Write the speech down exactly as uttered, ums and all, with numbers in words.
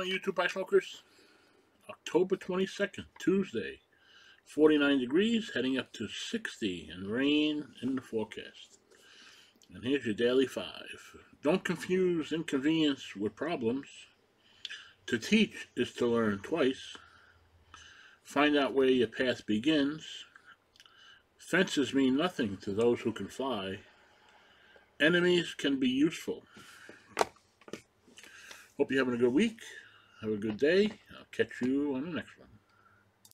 morning, YouTube Pie Smokers. October twenty-second, Tuesday. forty-nine degrees, heading up to sixty, and rain in the forecast. And here's your daily five. Don't confuse inconvenience with problems. To teach is to learn twice. Find out where your path begins. Fences mean nothing to those who can fly. Enemies can be useful. Hope you're having a good week. Have a good day. I'll catch you on the next one.